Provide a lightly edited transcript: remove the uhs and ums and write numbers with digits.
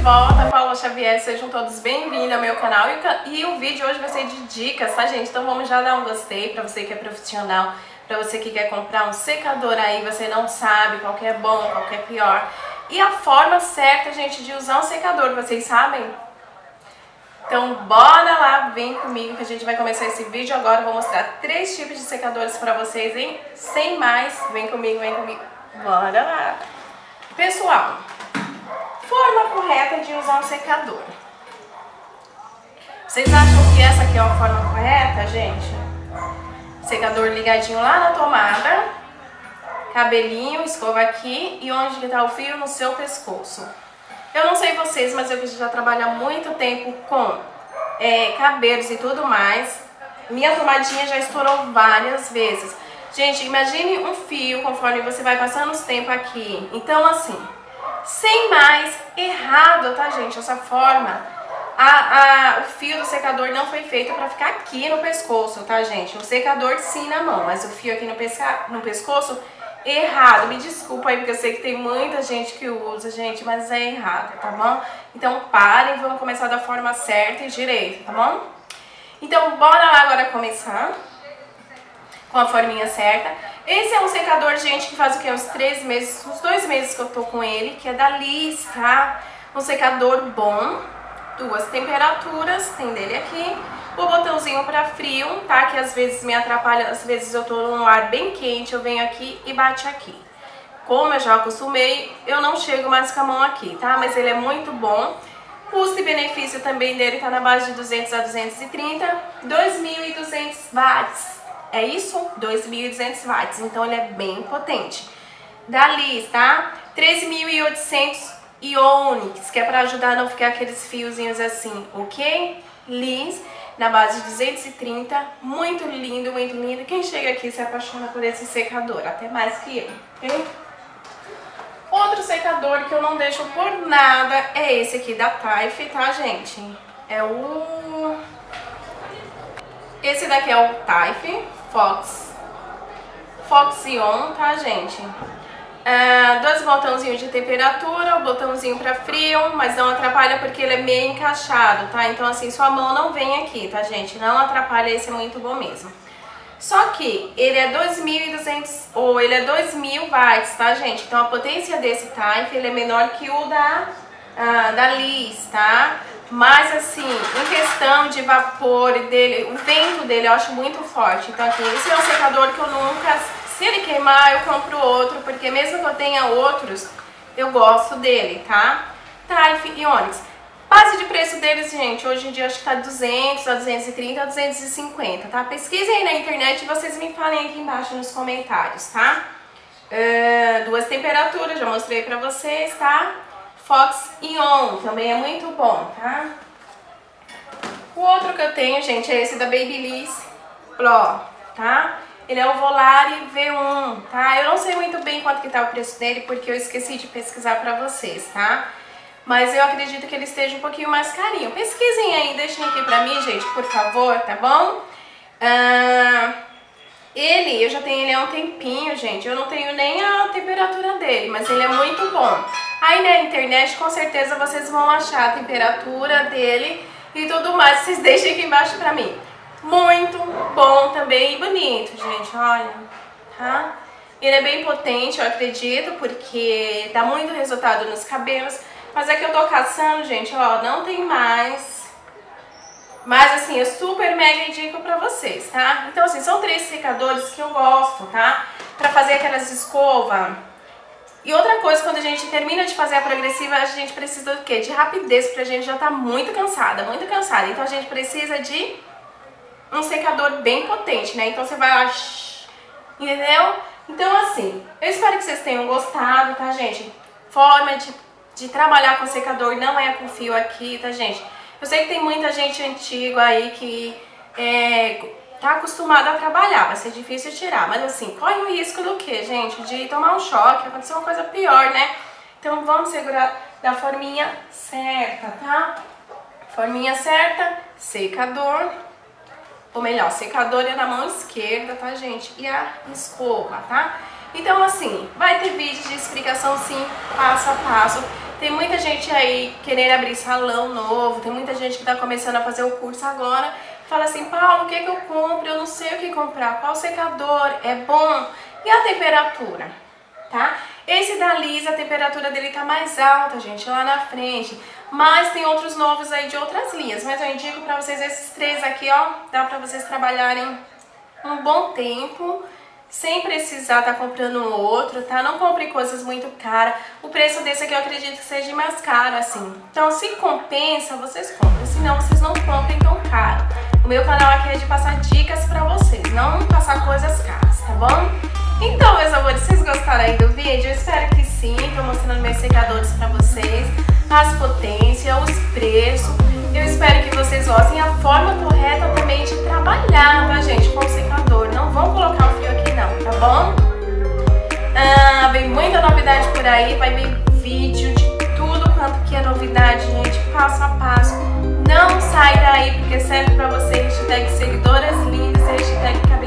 volta, Paula Xavier, sejam todos bem-vindos ao meu canal e o vídeo hoje vai ser de dicas, tá gente? Então vamos já dar um gostei pra você que é profissional, pra você que quer comprar um secador aí, você não sabe qual que é bom, qual que é pior. E a forma certa, gente, de usar um secador, vocês sabem? Então bora lá, vem comigo que a gente vai começar esse vídeo agora. Eu vou mostrar 3 tipos de secadores pra vocês, hein? Sem mais, vem comigo, bora lá! Pessoal, forma correta de usar um secador. Vocês acham que essa aqui é uma forma correta, gente? Secador ligadinho lá na tomada, cabelinho, escova aqui e onde que tá o fio? No seu pescoço. Eu não sei vocês, mas eu que já trabalho há muito tempo com cabelos e tudo mais, minha tomadinha já estourou várias vezes. Gente, imagine um fio conforme você vai passando os tempos aqui. Então assim, sem mais, errado, tá gente? Essa forma, o fio do secador não foi feito pra ficar aqui no pescoço, tá gente? O secador sim na mão, mas o fio aqui no pescoço, errado. Me desculpa aí, porque eu sei que tem muita gente que usa, gente, mas é errado, tá bom? Então parem, vamos começar da forma certa e direita, tá bom? Então bora lá agora começar com a forminha certa. Esse é um secador, gente, que faz o que? Uns 3 meses, uns 2 meses que eu tô com ele, que é da Liz, tá? Um secador bom, 2 temperaturas, tem dele aqui. O botãozinho pra frio, tá? Que às vezes me atrapalha, às vezes eu tô num ar bem quente, eu venho aqui e bate aqui. Como eu já acostumei, eu não chego mais com a mão aqui, tá? Mas ele é muito bom. Custo e benefício também dele tá na base de 200 a 230, 2.200 watts. É isso? 2.200 watts, então ele é bem potente. Da Liz, tá? 13.800 Ionix, que é pra ajudar a não ficar aqueles fiozinhos assim, ok? Liz, na base de 230, muito lindo, muito lindo. Quem chega aqui se apaixona por esse secador, até mais que eu, ok? Outro secador que eu não deixo por nada é esse aqui da Taif, tá, gente? Esse daqui é o Taif Fox Ion, tá, gente? 2 botãozinhos de temperatura, o botãozinho pra frio, mas não atrapalha porque ele é meio encaixado, tá? Então assim, sua mão não vem aqui, tá, gente? Não atrapalha, esse é muito bom mesmo. Só que ele é 2.200, ou ele é 2.000 watts, tá, gente? Então a potência desse Taif, ele é menor que o da Liz, tá? Mas assim, em questão de vapor dele, o vento dele eu acho muito forte. Então aqui, esse é um secador que eu nunca, se ele queimar eu compro outro, porque mesmo que eu tenha outros, eu gosto dele, tá? Taif Ionix. Base de preço deles, gente, hoje em dia acho que tá 200, a 230, a 250, tá? Pesquisem aí na internet e vocês me falem aqui embaixo nos comentários, tá? 2 temperaturas, já mostrei pra vocês, tá? Fox Ion, também é muito bom, tá? O outro que eu tenho, gente, é esse da Babyliss Pro, tá? Ele é o Volare V1, tá? Eu não sei muito bem quanto que tá o preço dele, porque eu esqueci de pesquisar pra vocês, tá? Mas eu acredito que ele esteja um pouquinho mais carinho. Pesquisem aí, deixem aqui pra mim, gente, por favor, tá bom? Eu já tenho ele há um tempinho, gente. Eu não tenho nem a temperatura dele, mas ele é muito bom. Aí na internet, com certeza, vocês vão achar a temperatura dele e tudo mais. Vocês deixem aqui embaixo pra mim. Muito bom também e bonito, gente, olha, tá? Ele é bem potente, eu acredito, porque dá muito resultado nos cabelos. Mas é que eu tô caçando, gente, ó, não tem mais. Mas assim, eu super mega indico pra vocês, tá? Então assim, são 3 secadores que eu gosto, tá? Pra fazer aquelas escovas. E outra coisa, quando a gente termina de fazer a progressiva, a gente precisa do quê? De rapidez, porque a gente já tá muito cansada, muito cansada. Então a gente precisa de um secador bem potente, né? Então você vai lá, entendeu? Então assim, eu espero que vocês tenham gostado, tá, gente? Forma de trabalhar com secador não é com fio aqui, tá, gente? Eu sei que tem muita gente antiga aí que tá acostumada a trabalhar, vai ser difícil tirar, mas assim, corre o risco do quê, gente? De tomar um choque, acontecer uma coisa pior, né? Então vamos segurar da forminha certa, tá? Forminha certa, secador, ou melhor, secador é na mão esquerda, tá, gente? E a escova, tá? Então assim, vai ter vídeo de explicação sim, passo a passo. Tem muita gente aí querendo abrir salão novo, tem muita gente que tá começando a fazer o curso agora. Fala assim, Paulo, o que eu compro? Eu não sei o que comprar. Qual secador é bom? E a temperatura, tá? Esse da Lisa, a temperatura dele tá mais alta, gente, lá na frente. Mas tem outros novos aí de outras linhas. Mas eu indico pra vocês esses 3 aqui, ó. Dá pra vocês trabalharem um bom tempo, sem precisar estar comprando outro, tá? Não compre coisas muito caras. O preço desse aqui eu acredito que seja mais caro, assim. Então, se compensa, vocês comprem. Senão, vocês não comprem tão caro. O meu canal aqui é de passar dicas pra vocês, não passar coisas caras, tá bom? Então, meus amores, vocês gostaram aí do vídeo? Eu espero que sim. Tô mostrando meus secadores pra vocês, as potências, os preços. Eu espero que vocês gostem. A forma correta também de trabalhar, tá, gente, com o secador. Não vão colocar o fio aqui não, tá bom? Vem muita novidade por aí, vai vir vídeo de tudo quanto que é novidade, gente, passo a passo. Não sai daí, porque serve pra você, hashtag seguidoras lindas, hashtag